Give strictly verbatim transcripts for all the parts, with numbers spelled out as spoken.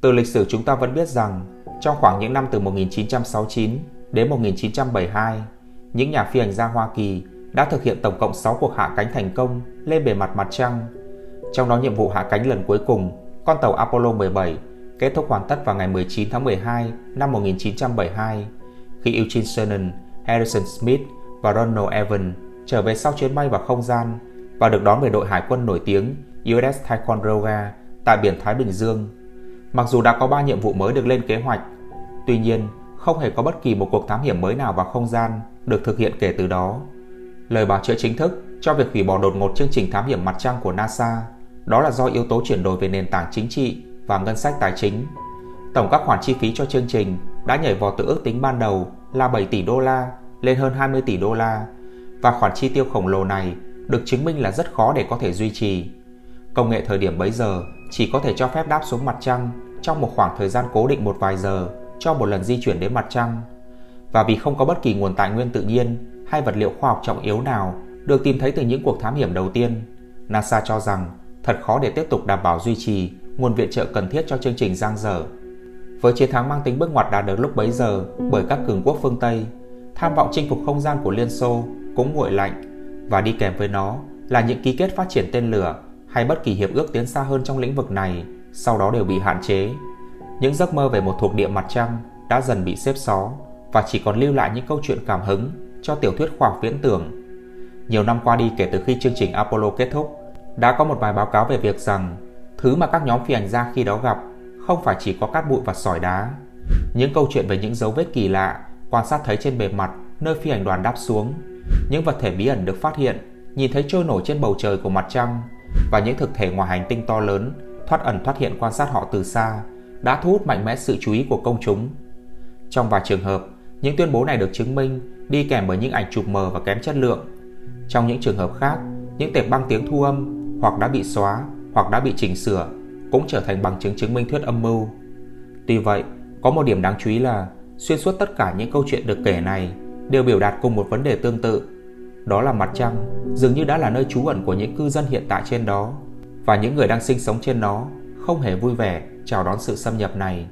Từ lịch sử chúng ta vẫn biết rằng trong khoảng những năm từ một nghìn chín trăm sáu mươi chín đến một nghìn chín trăm bảy mươi hai, những nhà phi hành gia Hoa Kỳ đã thực hiện tổng cộng sáu cuộc hạ cánh thành công lên bề mặt mặt trăng. Trong đó nhiệm vụ hạ cánh lần cuối cùng, con tàu Apollo mười bảy, kết thúc hoàn tất vào ngày mười chín tháng mười hai năm một nghìn chín trăm bảy mươi hai, khi Eugene Cernan, Harrison Smith và Ronald Evans trở về sau chuyến bay vào không gian và được đón về đội hải quân nổi tiếng u ét ét Ticonderoga tại biển Thái Bình Dương. Mặc dù đã có ba nhiệm vụ mới được lên kế hoạch, tuy nhiên không hề có bất kỳ một cuộc thám hiểm mới nào vào không gian được thực hiện kể từ đó. Lời bào chữa chính thức cho việc hủy bỏ đột ngột chương trình thám hiểm mặt trăng của NASA đó là do yếu tố chuyển đổi về nền tảng chính trị và ngân sách tài chính. Tổng các khoản chi phí cho chương trình đã nhảy vọt từ ước tính ban đầu là bảy tỷ đô la lên hơn hai mươi tỷ đô la, và khoản chi tiêu khổng lồ này được chứng minh là rất khó để có thể duy trì. Công nghệ thời điểm bấy giờ chỉ có thể cho phép đáp xuống mặt trăng trong một khoảng thời gian cố định một vài giờ cho một lần di chuyển đến mặt trăng. Và vì không có bất kỳ nguồn tài nguyên tự nhiên hay vật liệu khoa học trọng yếu nào được tìm thấy từ những cuộc thám hiểm đầu tiên, NASA cho rằng thật khó để tiếp tục đảm bảo duy trì nguồn viện trợ cần thiết cho chương trình dang dở. Với chiến thắng mang tính bước ngoặt đạt được lúc bấy giờ bởi các cường quốc phương Tây, tham vọng chinh phục không gian của Liên Xô cũng nguội lạnh, và đi kèm với nó là những ký kết phát triển tên lửa hay bất kỳ hiệp ước tiến xa hơn trong lĩnh vực này sau đó đều bị hạn chế. Những giấc mơ về một thuộc địa mặt trăng đã dần bị xếp xó và chỉ còn lưu lại những câu chuyện cảm hứng cho tiểu thuyết khoa học viễn tưởng. Nhiều năm qua đi kể từ khi chương trình Apollo kết thúc, đã có một vài báo cáo về việc rằng thứ mà các nhóm phi hành gia khi đó gặp không phải chỉ có cát bụi và sỏi đá. Những câu chuyện về những dấu vết kỳ lạ quan sát thấy trên bề mặt nơi phi hành đoàn đáp xuống, những vật thể bí ẩn được phát hiện, nhìn thấy trôi nổi trên bầu trời của mặt trăng, và những thực thể ngoài hành tinh to lớn thoát ẩn thoát hiện quan sát họ từ xa đã thu hút mạnh mẽ sự chú ý của công chúng. Trong vài trường hợp, những tuyên bố này được chứng minh đi kèm bởi những ảnh chụp mờ và kém chất lượng. Trong những trường hợp khác, những tệp băng tiếng thu âm hoặc đã bị xóa hoặc đã bị chỉnh sửa cũng trở thành bằng chứng chứng minh thuyết âm mưu. Tuy vậy, có một điểm đáng chú ý là xuyên suốt tất cả những câu chuyện được kể này đều biểu đạt cùng một vấn đề tương tự. Đó là mặt trăng dường như đã là nơi trú ẩn của những cư dân hiện tại trên đó, và những người đang sinh sống trên nó không hề vui vẻ chào đón sự xâm nhập này.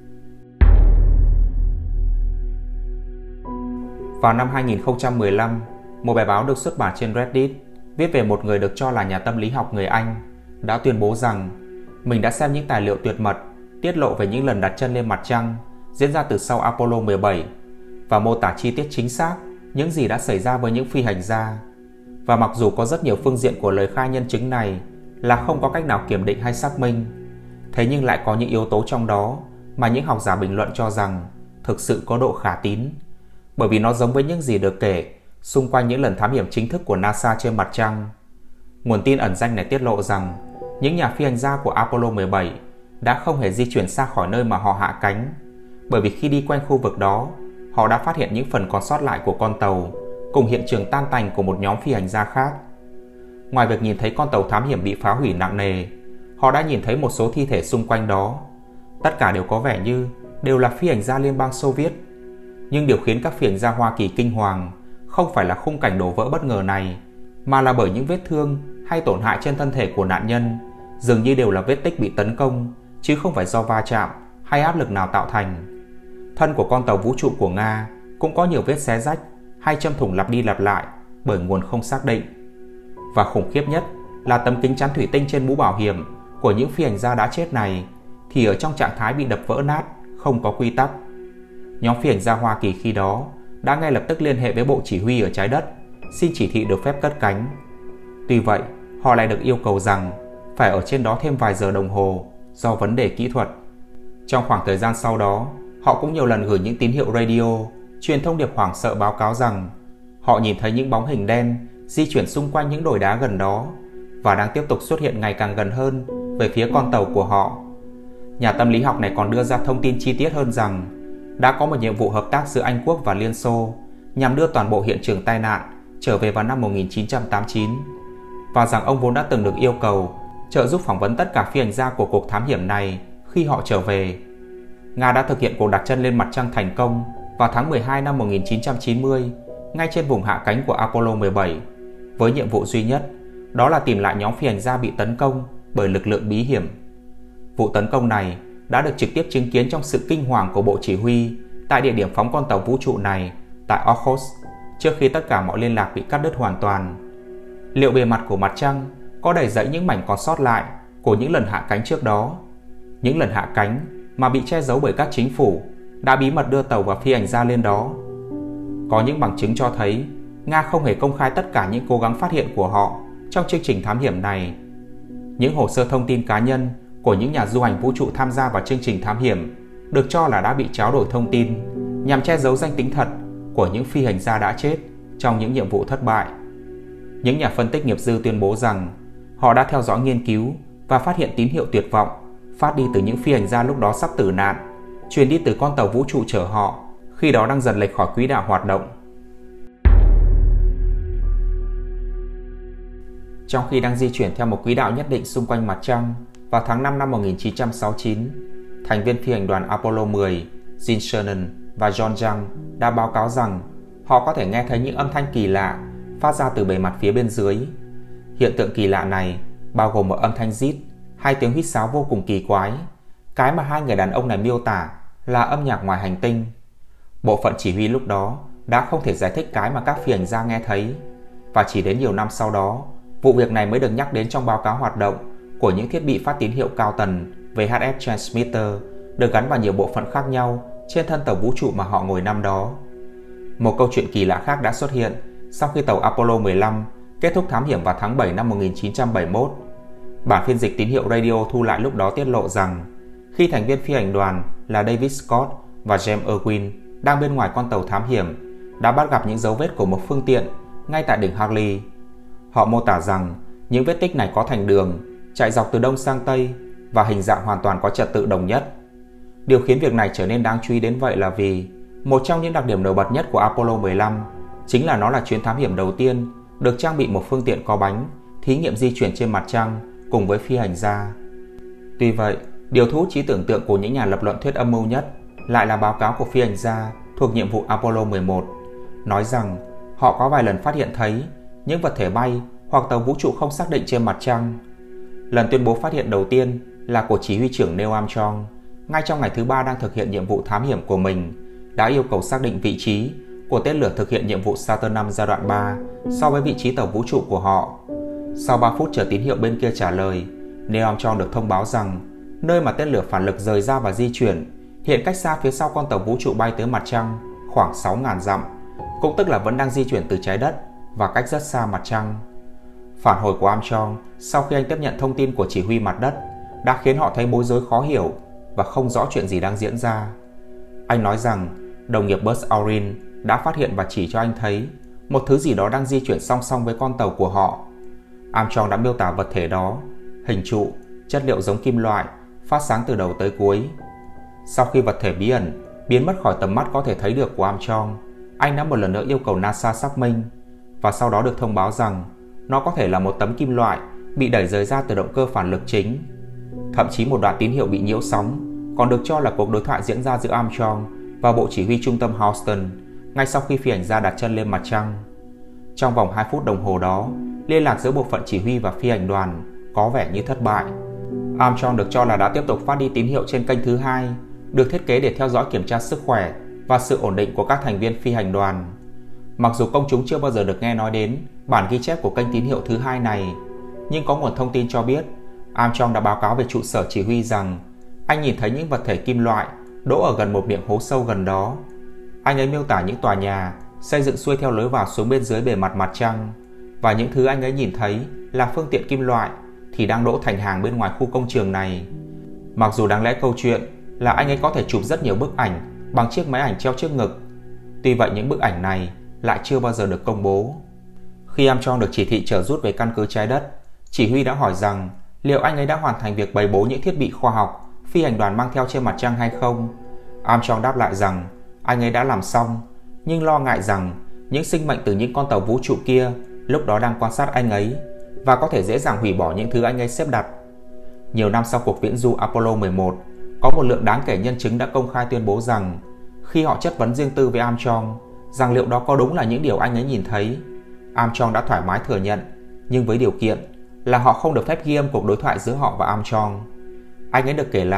Vào năm hai nghìn không trăm mười lăm, một bài báo được xuất bản trên Reddit viết về một người được cho là nhà tâm lý học người Anh đã tuyên bố rằng mình đã xem những tài liệu tuyệt mật tiết lộ về những lần đặt chân lên mặt trăng diễn ra từ sau Apollo mười bảy và mô tả chi tiết chính xác những gì đã xảy ra với những phi hành gia. Và mặc dù có rất nhiều phương diện của lời khai nhân chứng này là không có cách nào kiểm định hay xác minh, thế nhưng lại có những yếu tố trong đó mà những học giả bình luận cho rằng thực sự có độ khả tín, bởi vì nó giống với những gì được kể xung quanh những lần thám hiểm chính thức của NASA trên mặt trăng. Nguồn tin ẩn danh này tiết lộ rằng những nhà phi hành gia của Apollo mười bảy đã không hề di chuyển xa khỏi nơi mà họ hạ cánh, bởi vì khi đi quanh khu vực đó, họ đã phát hiện những phần còn sót lại của con tàu cùng hiện trường tan tành của một nhóm phi hành gia khác. Ngoài việc nhìn thấy con tàu thám hiểm bị phá hủy nặng nề, họ đã nhìn thấy một số thi thể xung quanh đó. Tất cả đều có vẻ như đều là phi hành gia Liên bang Xô Viết. Nhưng điều khiến các phi hành gia Hoa Kỳ kinh hoàng không phải là khung cảnh đổ vỡ bất ngờ này, mà là bởi những vết thương hay tổn hại trên thân thể của nạn nhân dường như đều là vết tích bị tấn công, chứ không phải do va chạm hay áp lực nào tạo thành. Thân của con tàu vũ trụ của Nga cũng có nhiều vết xé rách hay châm thủng lặp đi lặp lại bởi nguồn không xác định. Và khủng khiếp nhất là tấm kính chắn thủy tinh trên mũ bảo hiểm của những phi hành gia đã chết này thì ở trong trạng thái bị đập vỡ nát, không có quy tắc. Nhóm phi hành gia Hoa Kỳ khi đó đã ngay lập tức liên hệ với Bộ Chỉ huy ở trái đất, xin chỉ thị được phép cất cánh. Tuy vậy, họ lại được yêu cầu rằng phải ở trên đó thêm vài giờ đồng hồ do vấn đề kỹ thuật. Trong khoảng thời gian sau đó, họ cũng nhiều lần gửi những tín hiệu radio, truyền thông điệp hoảng sợ báo cáo rằng họ nhìn thấy những bóng hình đen di chuyển xung quanh những đồi đá gần đó và đang tiếp tục xuất hiện ngày càng gần hơn về phía con tàu của họ. Nhà tâm lý học này còn đưa ra thông tin chi tiết hơn rằng đã có một nhiệm vụ hợp tác giữa Anh Quốc và Liên Xô nhằm đưa toàn bộ hiện trường tai nạn trở về vào năm một nghìn chín trăm tám mươi chín, và rằng ông vốn đã từng được yêu cầu trợ giúp phỏng vấn tất cả phi hành gia của cuộc thám hiểm này khi họ trở về. Nga đã thực hiện cuộc đặt chân lên mặt trăng thành công vào tháng mười hai năm một nghìn chín trăm chín mươi, ngay trên vùng hạ cánh của Apollo mười bảy, với nhiệm vụ duy nhất đó là tìm lại nhóm phi hành gia bị tấn công bởi lực lượng bí hiểm. Vụ tấn công này đã được trực tiếp chứng kiến trong sự kinh hoàng của bộ chỉ huy tại địa điểm phóng con tàu vũ trụ này tại Okhotsk trước khi tất cả mọi liên lạc bị cắt đứt hoàn toàn. Liệu bề mặt của mặt trăng có đầy dẫy những mảnh còn sót lại của những lần hạ cánh trước đó, những lần hạ cánh mà bị che giấu bởi các chính phủ đã bí mật đưa tàu và phi hành gia lên đó? Có những bằng chứng cho thấy Nga không hề công khai tất cả những cố gắng phát hiện của họ trong chương trình thám hiểm này. Những hồ sơ thông tin cá nhân của những nhà du hành vũ trụ tham gia vào chương trình thám hiểm được cho là đã bị tráo đổi thông tin nhằm che giấu danh tính thật của những phi hành gia đã chết trong những nhiệm vụ thất bại. Những nhà phân tích nghiệp dư tuyên bố rằng họ đã theo dõi nghiên cứu và phát hiện tín hiệu tuyệt vọng phát đi từ những phi hành gia lúc đó sắp tử nạn, truyền đi từ con tàu vũ trụ chở họ khi đó đang dần lệch khỏi quỹ đạo hoạt động. Trong khi đang di chuyển theo một quỹ đạo nhất định xung quanh mặt trăng, vào tháng năm năm một nghìn chín trăm sáu mươi chín, thành viên phi hành đoàn Apollo mười, Gene Cernan và John Young đã báo cáo rằng họ có thể nghe thấy những âm thanh kỳ lạ phát ra từ bề mặt phía bên dưới. Hiện tượng kỳ lạ này bao gồm một âm thanh rít hay tiếng huýt sáo vô cùng kỳ quái, cái mà hai người đàn ông này miêu tả là âm nhạc ngoài hành tinh. Bộ phận chỉ huy lúc đó đã không thể giải thích cái mà các phi hành gia nghe thấy, và chỉ đến nhiều năm sau đó, vụ việc này mới được nhắc đến trong báo cáo hoạt động của những thiết bị phát tín hiệu cao tần vê hát ép Transmitter được gắn vào nhiều bộ phận khác nhau trên thân tàu vũ trụ mà họ ngồi năm đó. Một câu chuyện kỳ lạ khác đã xuất hiện sau khi tàu Apollo mười lăm kết thúc thám hiểm vào tháng bảy năm một nghìn chín trăm bảy mươi mốt. Bản phiên dịch tín hiệu radio thu lại lúc đó tiết lộ rằng khi thành viên phi hành đoàn là David Scott và James Irwin đang bên ngoài con tàu thám hiểm đã bắt gặp những dấu vết của một phương tiện ngay tại đỉnh Hartley. Họ mô tả rằng những vết tích này có thành đường chạy dọc từ đông sang tây và hình dạng hoàn toàn có trật tự đồng nhất. Điều khiến việc này trở nên đáng chú ý đến vậy là vì một trong những đặc điểm nổi bật nhất của Apollo mười lăm chính là nó là chuyến thám hiểm đầu tiên được trang bị một phương tiện có bánh thí nghiệm di chuyển trên mặt trăng cùng với phi hành gia. Tuy vậy, điều thu hút trí tưởng tượng của những nhà lập luận thuyết âm mưu nhất lại là báo cáo của phi hành gia thuộc nhiệm vụ Apollo mười một, nói rằng họ có vài lần phát hiện thấy những vật thể bay hoặc tàu vũ trụ không xác định trên mặt trăng. Lần tuyên bố phát hiện đầu tiên là của chỉ huy trưởng Neil Armstrong, ngay trong ngày thứ ba đang thực hiện nhiệm vụ thám hiểm của mình, đã yêu cầu xác định vị trí của tên lửa thực hiện nhiệm vụ Saturn năm giai đoạn ba so với vị trí tàu vũ trụ của họ. Sau ba phút chờ tín hiệu bên kia trả lời, Neil Armstrong được thông báo rằng nơi mà tên lửa phản lực rời ra và di chuyển hiện cách xa phía sau con tàu vũ trụ bay tới mặt trăng khoảng sáu nghìn dặm, cũng tức là vẫn đang di chuyển từ trái đất và cách rất xa mặt trăng. Phản hồi của Armstrong sau khi anh tiếp nhận thông tin của chỉ huy mặt đất đã khiến họ thấy bối rối khó hiểu và không rõ chuyện gì đang diễn ra. Anh nói rằng đồng nghiệp Buzz Aldrin đã phát hiện và chỉ cho anh thấy một thứ gì đó đang di chuyển song song với con tàu của họ. Armstrong đã miêu tả vật thể đó, hình trụ, chất liệu giống kim loại, phát sáng từ đầu tới cuối. Sau khi vật thể bí ẩn biến mất khỏi tầm mắt có thể thấy được của Armstrong, anh đã một lần nữa yêu cầu NASA xác minh, và sau đó được thông báo rằng nó có thể là một tấm kim loại bị đẩy rời ra từ động cơ phản lực chính. Thậm chí một đoạn tín hiệu bị nhiễu sóng còn được cho là cuộc đối thoại diễn ra giữa Armstrong và bộ chỉ huy trung tâm Houston ngay sau khi phi hành gia đặt chân lên mặt trăng. Trong vòng hai phút đồng hồ đó, liên lạc giữa bộ phận chỉ huy và phi hành đoàn có vẻ như thất bại. Armstrong được cho là đã tiếp tục phát đi tín hiệu trên kênh thứ hai, được thiết kế để theo dõi kiểm tra sức khỏe và sự ổn định của các thành viên phi hành đoàn. Mặc dù công chúng chưa bao giờ được nghe nói đến bản ghi chép của kênh tín hiệu thứ hai này, nhưng có nguồn thông tin cho biết Armstrong đã báo cáo về trụ sở chỉ huy rằng anh nhìn thấy những vật thể kim loại đỗ ở gần một miệng hố sâu gần đó. Anh ấy miêu tả những tòa nhà xây dựng xuôi theo lối vào xuống bên dưới bề mặt mặt trăng, và những thứ anh ấy nhìn thấy là phương tiện kim loại thì đang đỗ thành hàng bên ngoài khu công trường này. Mặc dù đáng lẽ câu chuyện là anh ấy có thể chụp rất nhiều bức ảnh bằng chiếc máy ảnh treo trước ngực, tuy vậy những bức ảnh này lại chưa bao giờ được công bố. Khi Armstrong được chỉ thị trở rút về căn cứ trái đất, chỉ huy đã hỏi rằng liệu anh ấy đã hoàn thành việc bày bố những thiết bị khoa học phi hành đoàn mang theo trên mặt trăng hay không. Armstrong đáp lại rằng anh ấy đã làm xong, nhưng lo ngại rằng những sinh mệnh từ những con tàu vũ trụ kia lúc đó đang quan sát anh ấy và có thể dễ dàng hủy bỏ những thứ anh ấy xếp đặt. Nhiều năm sau cuộc viễn du Apollo mười một, có một lượng đáng kể nhân chứng đã công khai tuyên bố rằng khi họ chất vấn riêng tư với Armstrong rằng liệu đó có đúng là những điều anh ấy nhìn thấy, Armstrong đã thoải mái thừa nhận, nhưng với điều kiện là họ không được phép ghi âm cuộc đối thoại giữa họ và Armstrong. Anh ấy được kể lại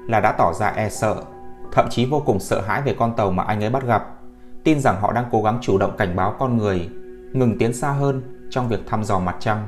là đã tỏ ra e sợ, thậm chí vô cùng sợ hãi về con tàu mà anh ấy bắt gặp, tin rằng họ đang cố gắng chủ động cảnh báo con người ngừng tiến xa hơn trong việc thăm dò mặt trăng.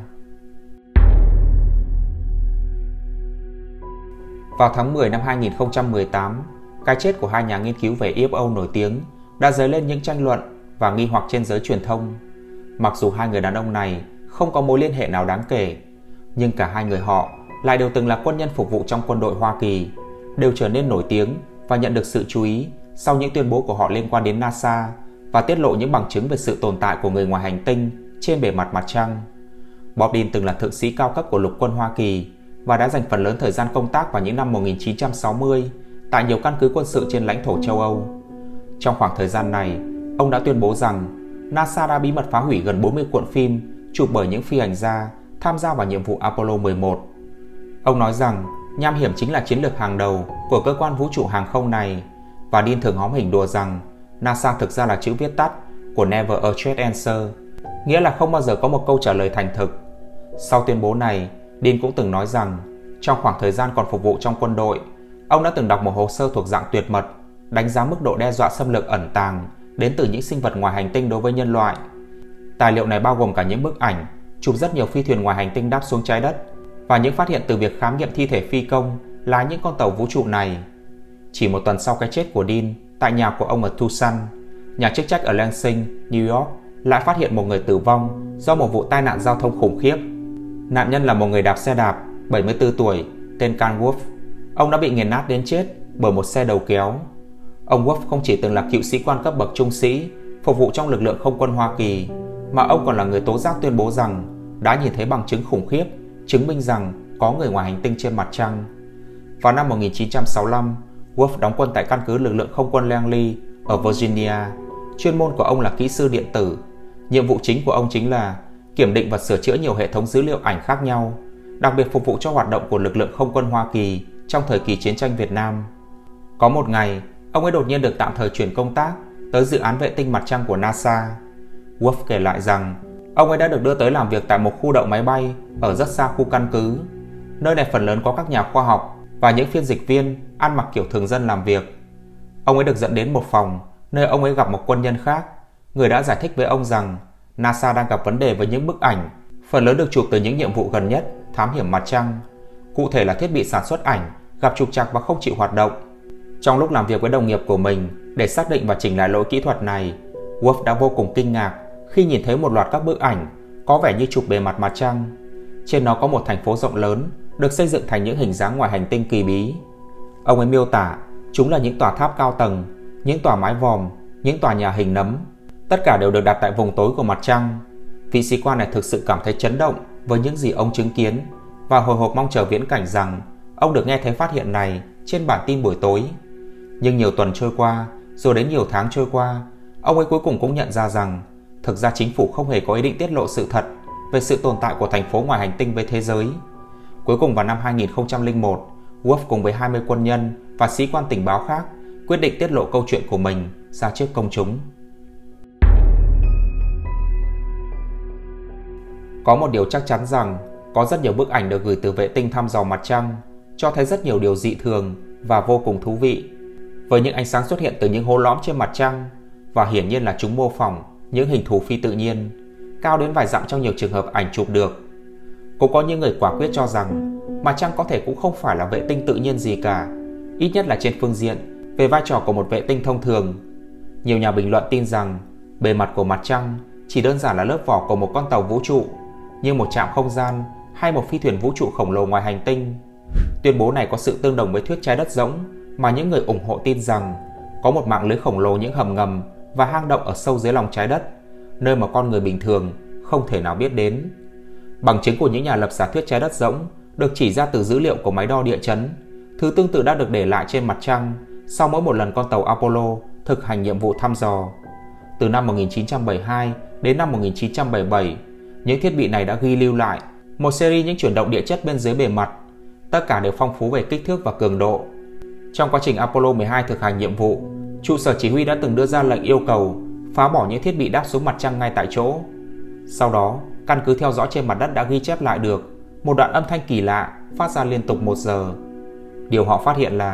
Vào tháng mười năm hai nghìn không trăm mười tám, cái chết của hai nhà nghiên cứu về u ép ô nổi tiếng đã dấy lên những tranh luận và nghi hoặc trên giới truyền thông. Mặc dù hai người đàn ông này không có mối liên hệ nào đáng kể, nhưng cả hai người họ lại đều từng là quân nhân phục vụ trong quân đội Hoa Kỳ, đều trở nên nổi tiếng và nhận được sự chú ý sau những tuyên bố của họ liên quan đến NASA và tiết lộ những bằng chứng về sự tồn tại của người ngoài hành tinh trên bề mặt mặt trăng. Bob Dean từng là thượng sĩ cao cấp của lục quân Hoa Kỳ và đã dành phần lớn thời gian công tác vào những năm một nghìn chín trăm sáu mươi tại nhiều căn cứ quân sự trên lãnh thổ châu Âu. Trong khoảng thời gian này, ông đã tuyên bố rằng NASA đã bí mật phá hủy gần bốn mươi cuộn phim chụp bởi những phi hành gia tham gia vào nhiệm vụ Apollo mười một. Ông nói rằng nham hiểm chính là chiến lược hàng đầu của cơ quan vũ trụ hàng không này, và Dean thường hóm hình đùa rằng NASA thực ra là chữ viết tắt của Never a Straight Answer, nghĩa là không bao giờ có một câu trả lời thành thực. Sau tuyên bố này, Dean cũng từng nói rằng trong khoảng thời gian còn phục vụ trong quân đội, ông đã từng đọc một hồ sơ thuộc dạng tuyệt mật đánh giá mức độ đe dọa xâm lược ẩn tàng đến từ những sinh vật ngoài hành tinh đối với nhân loại. Tài liệu này bao gồm cả những bức ảnh chụp rất nhiều phi thuyền ngoài hành tinh đáp xuống trái đất và những phát hiện từ việc khám nghiệm thi thể phi công lái những con tàu vũ trụ này. Chỉ một tuần sau cái chết của Dean, tại nhà của ông ở Tucson, nhà chức trách ở Lansing, New York lại phát hiện một người tử vong do một vụ tai nạn giao thông khủng khiếp. Nạn nhân là một người đạp xe đạp, bảy mươi tư tuổi, tên Carl Wolf. Ông đã bị nghiền nát đến chết bởi một xe đầu kéo. Ông Wolf không chỉ từng là cựu sĩ quan cấp bậc trung sĩ, phục vụ trong lực lượng không quân Hoa Kỳ, mà ông còn là người tố giác tuyên bố rằng đã nhìn thấy bằng chứng khủng khiếp chứng minh rằng có người ngoài hành tinh trên mặt trăng. Vào năm một nghìn chín trăm sáu mươi lăm, Wolf đóng quân tại căn cứ lực lượng không quân Langley ở Virginia. Chuyên môn của ông là kỹ sư điện tử. Nhiệm vụ chính của ông chính là kiểm định và sửa chữa nhiều hệ thống dữ liệu ảnh khác nhau, đặc biệt phục vụ cho hoạt động của lực lượng không quân Hoa Kỳ trong thời kỳ chiến tranh Việt Nam. Có một ngày, ông ấy đột nhiên được tạm thời chuyển công tác tới dự án vệ tinh mặt trăng của NASA. Wolf kể lại rằng ông ấy đã được đưa tới làm việc tại một khu đậu máy bay ở rất xa khu căn cứ. Nơi này phần lớn có các nhà khoa học và những phiên dịch viên ăn mặc kiểu thường dân làm việc. Ông ấy được dẫn đến một phòng nơi ông ấy gặp một quân nhân khác, người đã giải thích với ông rằng NASA đang gặp vấn đề với những bức ảnh, phần lớn được chụp từ những nhiệm vụ gần nhất thám hiểm mặt trăng. Cụ thể là thiết bị sản xuất ảnh gặp trục trặc và không chịu hoạt động. Trong lúc làm việc với đồng nghiệp của mình để xác định và chỉnh lại lỗi kỹ thuật này, Wolf đã vô cùng kinh ngạc khi nhìn thấy một loạt các bức ảnh có vẻ như chụp bề mặt mặt trăng. Trên nó có một thành phố rộng lớn được xây dựng thành những hình dáng ngoài hành tinh kỳ bí. Ông ấy miêu tả chúng là những tòa tháp cao tầng, những tòa mái vòm, những tòa nhà hình nấm. Tất cả đều được đặt tại vùng tối của mặt trăng. Vị sĩ quan này thực sự cảm thấy chấn động với những gì ông chứng kiến và hồi hộp mong chờ viễn cảnh rằng ông được nghe thấy phát hiện này trên bản tin buổi tối. Nhưng nhiều tuần trôi qua, rồi đến nhiều tháng trôi qua, ông ấy cuối cùng cũng nhận ra rằng thực ra chính phủ không hề có ý định tiết lộ sự thật về sự tồn tại của thành phố ngoài hành tinh với thế giới. Cuối cùng vào năm hai nghìn không trăm lẻ một, Wolf cùng với hai mươi quân nhân và sĩ quan tình báo khác quyết định tiết lộ câu chuyện của mình ra trước công chúng. Có một điều chắc chắn rằng có rất nhiều bức ảnh được gửi từ vệ tinh thăm dò mặt trăng cho thấy rất nhiều điều dị thường và vô cùng thú vị, với những ánh sáng xuất hiện từ những hố lõm trên mặt trăng, và hiển nhiên là chúng mô phỏng những hình thù phi tự nhiên, cao đến vài dặm trong nhiều trường hợp ảnh chụp được. Cũng có những người quả quyết cho rằng mặt trăng có thể cũng không phải là vệ tinh tự nhiên gì cả, ít nhất là trên phương diện về vai trò của một vệ tinh thông thường. Nhiều nhà bình luận tin rằng bề mặt của mặt trăng chỉ đơn giản là lớp vỏ của một con tàu vũ trụ, như một trạm không gian hay một phi thuyền vũ trụ khổng lồ ngoài hành tinh. Tuyên bố này có sự tương đồng với thuyết trái đất rỗng, mà những người ủng hộ tin rằng có một mạng lưới khổng lồ những hầm ngầm và hang động ở sâu dưới lòng trái đất, nơi mà con người bình thường không thể nào biết đến. Bằng chứng của những nhà lập giả thuyết trái đất rỗng được chỉ ra từ dữ liệu của máy đo địa chấn, thứ tương tự đã được để lại trên mặt trăng sau mỗi một lần con tàu Apollo thực hành nhiệm vụ thăm dò. Từ năm một nghìn chín trăm bảy mươi hai đến năm một nghìn chín trăm bảy mươi bảy, những thiết bị này đã ghi lưu lại một series những chuyển động địa chất bên dưới bề mặt, tất cả đều phong phú về kích thước và cường độ. Trong quá trình Apollo mười hai thực hành nhiệm vụ, trụ sở chỉ huy đã từng đưa ra lệnh yêu cầu phá bỏ những thiết bị đáp xuống mặt trăng ngay tại chỗ. Sau đó, căn cứ theo dõi trên mặt đất đã ghi chép lại được một đoạn âm thanh kỳ lạ phát ra liên tục một giờ. Điều họ phát hiện là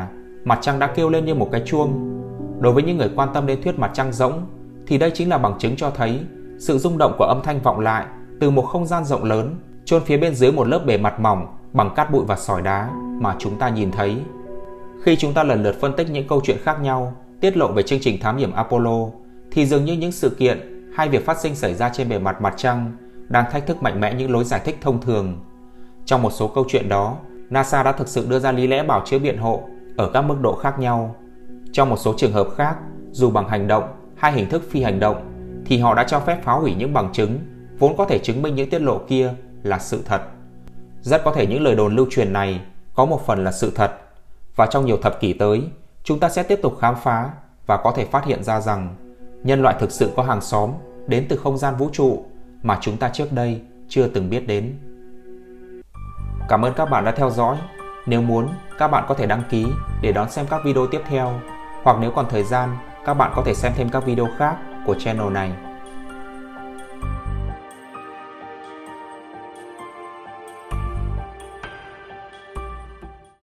mặt trăng đã kêu lên như một cái chuông. Đối với những người quan tâm đến thuyết mặt trăng rỗng thì đây chính là bằng chứng cho thấy sự rung động của âm thanh vọng lại từ một không gian rộng lớn chôn phía bên dưới một lớp bề mặt mỏng bằng cát bụi và sỏi đá mà chúng ta nhìn thấy. Khi chúng ta lần lượt phân tích những câu chuyện khác nhau tiết lộ về chương trình thám hiểm Apollo thì dường như những sự kiện hay việc phát sinh xảy ra trên bề mặt mặt trăng đang thách thức mạnh mẽ những lối giải thích thông thường. Trong một số câu chuyện đó, NASA đã thực sự đưa ra lý lẽ bào chữa biện hộ ở các mức độ khác nhau. Trong một số trường hợp khác, dù bằng hành động hay hình thức phi hành động, thì họ đã cho phép phá hủy những bằng chứng vốn có thể chứng minh những tiết lộ kia là sự thật. Rất có thể những lời đồn lưu truyền này có một phần là sự thật, và trong nhiều thập kỷ tới, chúng ta sẽ tiếp tục khám phá và có thể phát hiện ra rằng nhân loại thực sự có hàng xóm đến từ không gian vũ trụ mà chúng ta trước đây chưa từng biết đến. Cảm ơn các bạn đã theo dõi. Nếu muốn, các bạn có thể đăng ký để đón xem các video tiếp theo, hoặc nếu còn thời gian, các bạn có thể xem thêm các video khác của channel này.